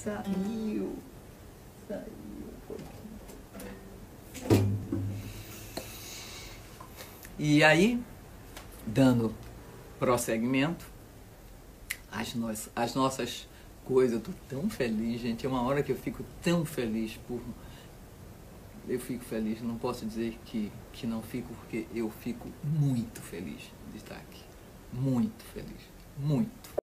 Saiu. E aí, dando prosseguimento, as nossas coisas, eu tô tão feliz, gente, é uma hora que eu fico tão feliz eu fico feliz, não posso dizer que não fico, porque eu fico muito feliz de estar aqui, muito feliz, muito.